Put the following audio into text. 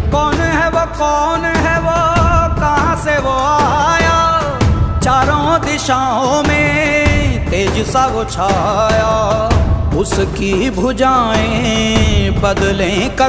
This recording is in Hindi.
कौन है वो, कहाँ से वो आया, चारों दिशाओं में तेज सा वो छाया, उसकी भुजाएं बदलें